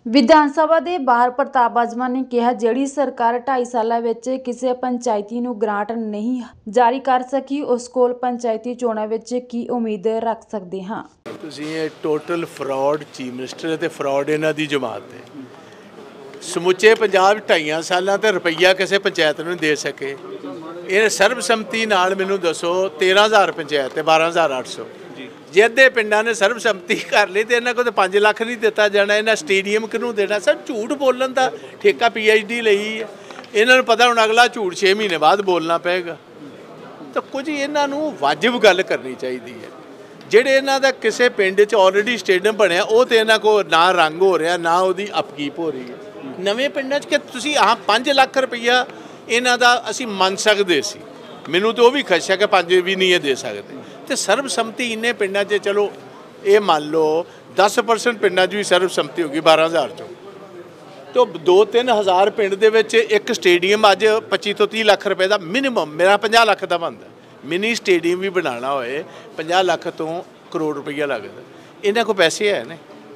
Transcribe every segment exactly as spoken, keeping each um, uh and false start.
ਵਿਧਾਨ ਸਭਾ ਦੇ ਬਾਹਰ ਪ੍ਰਤਾਪ ਬਾਜਵਾ ਨੇ ਕਿਹਾ, ਜਿਹੜੀ ਸਰਕਾਰ ਢਾਈ ਸਾਲਾਂ ਵਿੱਚ ਕਿਸੇ ਪੰਚਾਇਤੀ ਨੂੰ ਗ੍ਰਾਂਟ ਨਹੀਂ ਜਾਰੀ ਕਰ ਸਕੀ, ਉਸ ਕੋਲ ਪੰਚਾਇਤੀ ਚੋਣਾਂ ਵਿੱਚ ਕੀ ਉਮੀਦ ਰੱਖ ਸਕਦੇ ਹਾਂ। ਤੁਸੀਂ ਇਹ ਟੋਟਲ ਫਰਾਡ ਚੀਫ ਮਿਨਿਸਟਰ ਤੇ ਫਰਾਡ ਇਹਨਾਂ ਦੀ ਜਮਾਤ ਹੈ। ਸਮੁੱਚੇ ਪੰਜਾਬ ਢਾਈਆਂ ਸਾਲਾਂ ਤੇ ਰੁਪਈਆ ਕਿਸੇ ਪੰਚਾਇਤ ਨੂੰ ਦੇ ਸਕੇ। ਇਹ ਸਰਬਸੰਮਤੀ ਨਾਲ ਮੈਨੂੰ ਦੱਸੋ तेरह हज़ार पंचायत ਤੇ बारह हज़ार आठ सौ ਜੇ ਅੱਧੇ ਪਿੰਡਾਂ ਨੇ ਸਰਬਸੰਮਤੀ ਕਰ ਲਈ ਤੇ ਇਹਨਾਂ ਕੋਲ ਤਾਂ ਪੰਜ ਲੱਖ ਨਹੀਂ ਦਿੱਤਾ ਜਾਣਾ। ਇਹਨਾਂ ਸਟੇਡੀਅਮ ਕਿਹਨੂੰ ਦੇਣਾ? ਸਰ ਝੂਠ ਬੋਲਣ ਦਾ ਠੇਕਾ ਪੀ ਐਚ ਡੀ ਲਈ ਹੈ। ਇਹਨਾਂ ਨੂੰ ਪਤਾ ਹੁਣ ਅਗਲਾ ਝੂਠ ਛੇ ਮਹੀਨੇ ਬਾਅਦ ਬੋਲਣਾ ਪਏਗਾ। ਤਾਂ ਕੁਝ ਇਹਨਾਂ ਨੂੰ ਵਾਜਿਬ ਗੱਲ ਕਰਨੀ ਚਾਹੀਦੀ ਹੈ। ਜਿਹੜੇ ਇਹਨਾਂ ਦਾ ਕਿਸੇ ਪਿੰਡ 'ਚ ਆਲਰੇਡੀ ਸਟੇਡੀਅਮ ਬਣਿਆ ਉਹ ਤਾਂ ਇਹਨਾਂ ਕੋਲ ਨਾ ਰੰਗ ਹੋ ਰਿਹਾ ਨਾ ਉਹਦੀ ਅਪਕੀਪ ਹੋ ਰਹੀ ਹੈ। ਨਵੇਂ ਪਿੰਡਾਂ 'ਚ ਕਿ ਤੁਸੀਂ ਆਹ ਪੰਜ ਲੱਖ ਰੁਪਈਆ ਇਹਨਾਂ ਦਾ ਅਸੀਂ ਮੰਨ ਸਕਦੇ ਸੀ। ਮੈਨੂੰ ਤਾਂ ਉਹ ਵੀ ਖਦਸ਼ਾ ਕਿ ਪੰਜ ਵੀ ਨਹੀਂ ਇਹ ਦੇ ਸਕਦੇ। ਤੇ ਸਰਬਸੰਮਤੀ ਇੰਨੇ ਪਿੰਡਾਂ 'ਚ ਚਲੋ ਇਹ ਮੰਨ ਲਓ दस परसेंट ਪਿੰਡਾਂ 'ਚ ਵੀ ਸਰਬਸੰਮਤੀ ਹੋ ਗਈ बारह हज़ार ਚੋਂ। तो दो तीन हज़ार ਪਿੰਡ ਦੇ ਵਿੱਚ ਇੱਕ ਸਟੇਡੀਅਮ ਅੱਜ पच्चीस ਤੋਂ तीस ਲੱਖ ਰੁਪਏ ਦਾ ਮਿਨੀਮਮ ਮੇਰਾ ਪੰਜਾਹ ਲੱਖ ਦਾ ਬਣਦਾ। ਮਿਨੀ ਸਟੇਡੀਅਮ ਵੀ ਬਣਾਉਣਾ ਹੋਏ ਪੰਜਾਹ ਲੱਖ ਤੋਂ ਕਰੋੜ ਰੁਪਈਆ ਲੱਗਦਾ। ਇਹਨਾਂ ਕੋਲ ਪੈਸੇ ਹੈ ਨੇ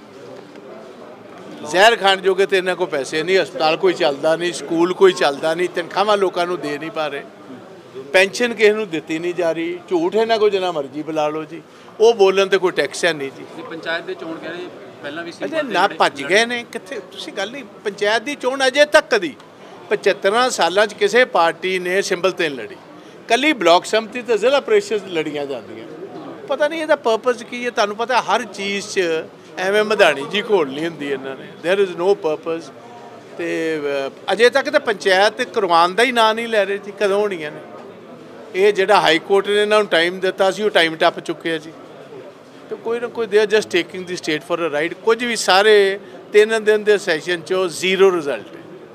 ਜ਼ਹਿਰ ਖਾਣ ਜੋਗੇ ਤੇ ਇਹਨਾਂ ਕੋਲ ਪੈਸੇ ਨਹੀਂ। ਹਸਪਤਾਲ ਕੋਈ ਚੱਲਦਾ ਨਹੀਂ, ਸਕੂਲ ਕੋਈ ਚੱਲਦਾ ਨਹੀਂ, ਤਨਖਾਹਾਂ ਲੋਕਾਂ ਨੂੰ ਦੇ ਨਹੀਂ ਪਾ ਰਹੇ, ਪੈਨਸ਼ਨ ਕਿਸੇ ਨੂੰ ਦਿੱਤੀ ਨਹੀਂ ਜਾ ਰਹੀ। ਝੂਠ ਇਹਨਾਂ ਕੋਲ ਜਿੰਨਾ ਮਰਜ਼ੀ ਬੁਲਾ ਲਓ ਜੀ, ਉਹ ਬੋਲਣ ਤੇ ਕੋਈ ਟੈਕਸ ਹੈ ਨਹੀਂ ਜੀ। ਪੰਚਾਇਤ ਦੇ ਚੋਣ ਕਹਿ ਰਹੇ ਪਹਿਲਾਂ ਵੀ ਅਜੇ ਨਾ ਭੱਜ ਗਏ ਨੇ ਕਿੱਥੇ? ਤੁਸੀਂ ਗੱਲ ਨਹੀਂ, ਪੰਚਾਇਤ ਦੀ ਚੋਣ ਅਜੇ ਤੱਕ ਕਦੀ ਪਚੱਤਰਾਂ ਸਾਲਾਂ 'ਚ ਕਿਸੇ ਪਾਰਟੀ ਨੇ ਸਿੰਬਲ ਤੇ ਲੜੀ। ਕੱਲੀ ਬਲਾਕ ਸੰਮਤੀ ਤੇ ਜ਼ਿਲ੍ਹਾ ਪ੍ਰੀਸ਼ਦ ਲੜੀਆਂ ਜਾਂਦੀਆਂ। ਪਤਾ ਨਹੀਂ ਇਹਦਾ ਪਰਪਸ ਕੀ ਹੈ। ਤੁਹਾਨੂੰ ਪਤਾ ਹਰ ਚੀਜ਼ 'ਚ ਐਵੇਂ ਮਧਾਣੀ ਜੀ ਘੋਲਣੀ ਹੁੰਦੀ ਇਹਨਾਂ ਨੇ। There is no purpose. ਤੇ ਅਜੇ ਤੱਕ ਤਾਂ ਪੰਚਾਇਤ ਕਰਵਾਉਣ ਦਾ ਹੀ ਨਾਂ ਨਹੀਂ ਲੈ ਰਹੇ ਜੀ। ਕਦੋਂ ਹੋਣੀਆਂ ਨੇ ਇਹ? ਜਿਹੜਾ ਹਾਈ ਕੋਰਟ ਨੇ ਇਹਨਾਂ ਨੂੰ ਟਾਈਮ ਦਿੱਤਾ ਸੀ ਉਹ ਟਾਈਮ ਟੱਪ ਚੁੱਕਿਆ ਜੀ। ਤੇ ਕੋਈ ਨਾ ਕੋਈ they are just taking the state for a ride. ਕੁਝ ਵੀ ਸਾਰੇ ਤਿੰਨ ਦਿਨ ਦੇ ਸੈਸ਼ਨ 'ਚੋਂ ਜ਼ੀਰੋ ਰਿਜ਼ਲਟ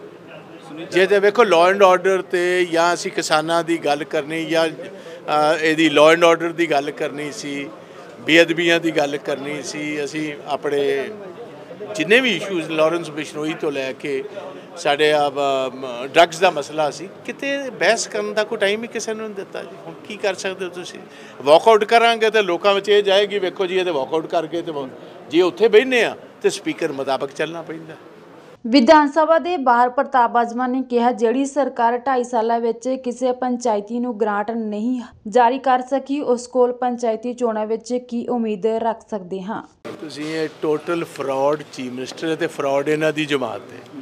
ਹੈ। ਜੇ ਤਾਂ ਵੇਖੋ ਲਾਅ ਐਂਡ ਆਰਡਰ ਤੇ ਜਾਂ ਅਸੀਂ ਕਿਸਾਨਾਂ ਦੀ ਗੱਲ ਕਰਨੀ ਜਾਂ ਇਹਦੀ ਲਾਅ ਐਂਡ ਆਰਡਰ ਦੀ ਗੱਲ ਕਰਨੀ ਸੀ, ਬੇਅਦਬੀਆਂ ਦੀ ਗੱਲ ਕਰਨੀ ਸੀ, ਅਸੀਂ ਆਪਣੇ ਜਿੰਨੇ ਵੀ ਇਸ਼ੂਜ਼ ਲਾਰੈਂਸ ਬਿਸ਼ਨੋਈ ਤੋਂ ਲੈ ਕੇ ਸਾਡੇ ਆ ਡਰੱਗਸ ਦਾ ਮਸਲਾ ਸੀ, ਕਿਤੇ ਬਹਿਸ ਕਰਨ ਦਾ ਕੋਈ ਟਾਈਮ ਹੀ ਕਿਸੇ ਨੂੰ ਨਹੀਂ ਦਿੱਤਾ ਜੀ। ਹੁਣ ਕੀ ਕਰ ਸਕਦੇ ਹੋ ਤੁਸੀਂ? ਵਾਕਆਊਟ ਕਰਾਂਗੇ ਤਾਂ ਲੋਕਾਂ ਵਿੱਚ ਇਹ ਜਾਏਗੀ ਵੇਖੋ ਜੀ ਇਹਦੇ ਵਾਕਆਊਟ ਕਰਕੇ ਤੇ ਜੇ ਉੱਥੇ ਬਹਿੰਦੇ ਆ ਤੇ ਸਪੀਕਰ ਮੁਤਾਬਕ ਚੱਲਣਾ ਪੈਂਦਾ। ਵਿਧਾਨ ਸਭਾ ਦੇ ਬਾਹਰ ਪ੍ਰਤਾਪ ਬਾਜਵਾ ਨੇ ਕਿਹਾ, ਜਿਹੜੀ ਸਰਕਾਰ ਢਾਈ ਸਾਲਾਂ ਵਿੱਚ ਕਿਸੇ ਪੰਚਾਇਤੀ ਨੂੰ ਗ੍ਰਾਂਟ ਨਹੀਂ ਜਾਰੀ ਕਰ ਸਕੀ, ਉਸ ਕੋਲ ਪੰਚਾਇਤੀ ਚੋਣਾਂ ਵਿੱਚ ਕੀ ਉਮੀਦ ਰੱਖ ਸਕਦੇ ਹਾਂ। ਤੁਸੀਂ ਇਹ ਟੋਟਲ ਫਰਾਡ ਚੀਫ ਮਿਨਿਸਟਰ ਤੇ ਫਰਾਡ ਇਹਨਾਂ ਦੀ ਜਮਾਤ ਹੈ।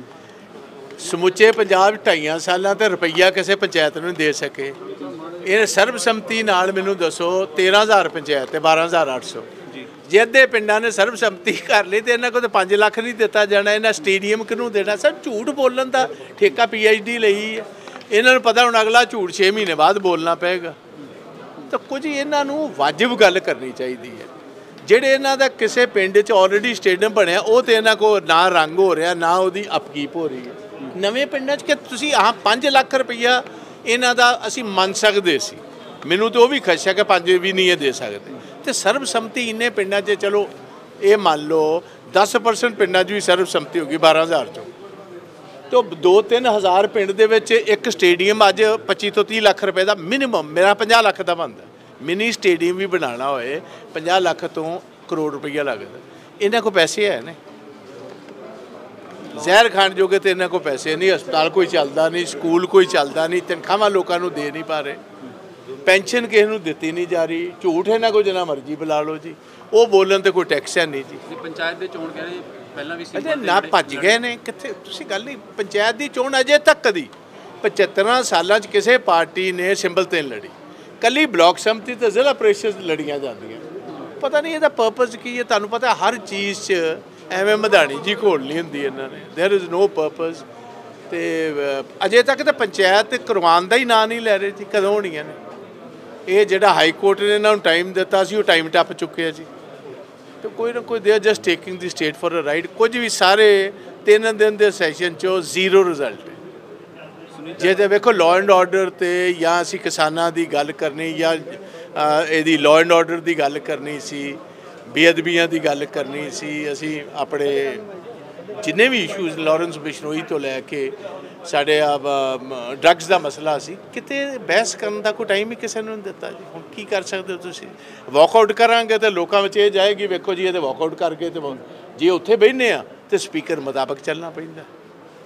ਸਮੁੱਚੇ ਪੰਜਾਬ ਢਾਈਆਂ ਸਾਲਾਂ ਤੇ ਰੁਪਈਆ ਕਿਸੇ ਪੰਚਾਇਤ ਨੂੰ ਦੇ ਸਕੇ। ਇਹ ਸਰਬਸੰਮਤੀ ਨਾਲ ਮੈਨੂੰ ਦੱਸੋ तेरह हज़ार ਪੰਚਾਇਤ ਤੇ बारह हज़ार आठ सौ ਜੇ ਅੱਧੇ ਪਿੰਡਾਂ ਨੇ ਸਰਬਸੰਮਤੀ ਕਰ ਲਈ ਤੇ ਇਹਨਾਂ ਕੋਲ ਤਾਂ ਪੰਜ ਲੱਖ ਨਹੀਂ ਦਿੱਤਾ ਜਾਣਾ। ਇਹਨਾਂ ਸਟੇਡੀਅਮ ਕਿਹਨੂੰ ਦੇਣਾ? ਸਰ ਝੂਠ ਬੋਲਣ ਦਾ ਠੇਕਾ ਪੀ ਐਚ ਡੀ ਲਈ ਹੈ। ਇਹਨਾਂ ਨੂੰ ਪਤਾ ਹੁਣ ਅਗਲਾ ਝੂਠ ਛੇ ਮਹੀਨੇ ਬਾਅਦ ਬੋਲਣਾ ਪਏਗਾ। ਤਾਂ ਕੁਝ ਇਹਨਾਂ ਨੂੰ ਵਾਜਿਬ ਗੱਲ ਕਰਨੀ ਚਾਹੀਦੀ ਹੈ। ਜਿਹੜੇ ਇਹਨਾਂ ਦਾ ਕਿਸੇ ਪਿੰਡ 'ਚ ਆਲਰੇਡੀ ਸਟੇਡੀਅਮ ਬਣਿਆ ਉਹ ਤਾਂ ਇਹਨਾਂ ਕੋਲ ਨਾ ਰੰਗ ਹੋ ਰਿਹਾ ਨਾ ਉਹਦੀ ਅਪਕੀਪ ਹੋ ਰਹੀ ਹੈ। ਨਵੇਂ ਪਿੰਡਾਂ 'ਚ ਕਿ ਤੁਸੀਂ ਆਹ ਪੰਜ ਲੱਖ ਰੁਪਈਆ ਇਹਨਾਂ ਦਾ ਅਸੀਂ ਮੰਨ ਸਕਦੇ ਸੀ। ਮੈਨੂੰ ਤਾਂ ਉਹ ਵੀ ਖਦਸ਼ਾ ਕਿ ਪੰਜ ਵੀ ਨਹੀਂ ਇਹ ਦੇ ਸਕਦੇ। ਤੇ ਸਰਬਸੰਮਤੀ ਇੰਨੇ ਪਿੰਡਾਂ 'ਚ ਚਲੋ ਇਹ ਮੰਨ ਲਓ दस परसेंट ਪਿੰਡਾਂ 'ਚ ਵੀ ਸਰਬਸੰਮਤੀ ਹੋ ਗਈ बारह हज़ार ਚੋਂ। तो दो तीन हज़ार ਪਿੰਡ ਦੇ ਵਿੱਚ ਇੱਕ ਸਟੇਡੀਅਮ ਅੱਜ पच्चीस ਤੋਂ तीस ਲੱਖ ਰੁਪਏ ਦਾ ਮਿਨੀਮਮ ਮੇਰਾ ਪੰਜਾਹ ਲੱਖ ਦਾ ਬਣਦਾ। ਮਿਨੀ ਸਟੇਡੀਅਮ ਵੀ ਬਣਾਉਣਾ ਹੋਏ ਪੰਜਾਹ ਲੱਖ ਤੋਂ ਕਰੋੜ ਰੁਪਈਆ ਲੱਗਦਾ। ਇਹਨਾਂ ਕੋਲ ਪੈਸੇ ਹੈ ਨੇ ਜ਼ਹਿਰ ਖਾਣ ਜੋਗੇ ਤੇ ਇਹਨਾਂ ਕੋਲ ਪੈਸੇ ਨਹੀਂ। ਹਸਪਤਾਲ ਕੋਈ ਚੱਲਦਾ ਨਹੀਂ, ਸਕੂਲ ਕੋਈ ਚੱਲਦਾ ਨਹੀਂ, ਤਨਖਾਹਾਂ ਲੋਕਾਂ ਨੂੰ ਦੇ ਨਹੀਂ ਪਾ ਰਹੇ, ਪੈਨਸ਼ਨ ਕਿਸੇ ਨੂੰ ਦਿੱਤੀ ਨਹੀਂ ਜਾ ਰਹੀ। ਝੂਠ ਇਹਨਾਂ ਕੋਲ ਜਿੰਨਾ ਮਰਜ਼ੀ ਬੁਲਾ ਲਓ ਜੀ, ਉਹ ਬੋਲਣ ਤੇ ਕੋਈ ਟੈਕਸ ਹੈ ਨਹੀਂ ਜੀ। ਪੰਚਾਇਤ ਦੇ ਚੋਣ ਕਹਿ ਰਹੇ ਪਹਿਲਾਂ ਵੀ ਅਜੇ ਨਾ ਭੱਜ ਗਏ ਨੇ ਕਿੱਥੇ? ਤੁਸੀਂ ਗੱਲ ਨਹੀਂ, ਪੰਚਾਇਤ ਦੀ ਚੋਣ ਅਜੇ ਤੱਕ ਕਦੀ ਪਚੱਤਰਾਂ ਸਾਲਾਂ 'ਚ ਕਿਸੇ ਪਾਰਟੀ ਨੇ ਸਿੰਬਲ ਤੇ ਲੜੀ। ਕੱਲੀ ਬਲਾਕ ਸੰਮਤੀ ਤੇ ਜ਼ਿਲ੍ਹਾ ਪ੍ਰੀਸ਼ਦ ਲੜੀਆਂ ਜਾਂਦੀਆਂ। ਪਤਾ ਨਹੀਂ ਇਹਦਾ ਪਰਪਸ ਕੀ ਹੈ। ਤੁਹਾਨੂੰ ਪਤਾ ਹਰ ਚੀਜ਼ 'ਚ ਐਵੇਂ ਮਧਾਣੀ ਜੀ ਘੋਲਣੀ ਹੁੰਦੀ ਇਹਨਾਂ ਨੇ। There is no purpose. ਤੇ ਅਜੇ ਤੱਕ ਤਾਂ ਪੰਚਾਇਤ ਕਰਵਾਉਣ ਦਾ ਹੀ ਨਾਂ ਨਹੀਂ ਲੈ ਰਹੇ ਜੀ। ਕਦੋਂ ਹੋਣੀਆਂ ਨੇ ਇਹ? ਜਿਹੜਾ ਹਾਈ ਕੋਰਟ ਨੇ ਇਹਨਾਂ ਨੂੰ ਟਾਈਮ ਦਿੱਤਾ ਸੀ ਉਹ ਟਾਈਮ ਟੱਪ ਚੁੱਕਿਆ ਜੀ। ਤੇ ਕੋਈ ਨਾ ਕੋਈ they are just taking the state for a ride. ਕੁਝ ਵੀ ਸਾਰੇ ਤਿੰਨ ਦਿਨ ਦੇ ਸੈਸ਼ਨ 'ਚੋਂ ਜ਼ੀਰੋ ਰਿਜ਼ਲਟ ਹੈ। ਜੇ ਤਾਂ ਵੇਖੋ ਲਾਅ ਐਂਡ ਆਰਡਰ ਤੇ ਜਾਂ ਅਸੀਂ ਕਿਸਾਨਾਂ ਦੀ ਗੱਲ ਕਰਨੀ ਜਾਂ ਇਹਦੀ ਲਾਅ ਐਂਡ ਆਰਡਰ ਦੀ ਗੱਲ ਕਰਨੀ ਸੀ, ਬੇਅਦਬੀਆਂ ਦੀ ਗੱਲ ਕਰਨੀ ਸੀ, ਅਸੀਂ ਆਪਣੇ ਜਿੰਨੇ ਵੀ ਇਸ਼ੂਜ਼ ਲਾਰੈਂਸ ਬਿਸ਼ਨੋਈ ਤੋਂ ਲੈ ਕੇ ਸਾਡੇ ਆ ਡਰੱਗਸ ਦਾ ਮਸਲਾ ਸੀ, ਕਿਤੇ ਬਹਿਸ ਕਰਨ ਦਾ ਕੋਈ ਟਾਈਮ ਹੀ ਕਿਸੇ ਨੂੰ ਨਹੀਂ ਦਿੱਤਾ ਜੀ। ਹੁਣ ਕੀ ਕਰ ਸਕਦੇ ਹੋ ਤੁਸੀਂ? ਵਾਕਆਊਟ ਕਰਾਂਗੇ ਤਾਂ ਲੋਕਾਂ ਵਿੱਚ ਇਹ ਜਾਏਗੀ ਵੇਖੋ ਜੀ ਇਹਦੇ ਵਾਕਆਊਟ ਕਰਕੇ ਤੇ ਜੇ ਉੱਥੇ ਬਹਿੰਦੇ ਆ ਤੇ ਸਪੀਕਰ ਮੁਤਾਬਕ ਚੱਲਣਾ ਪੈਂਦਾ।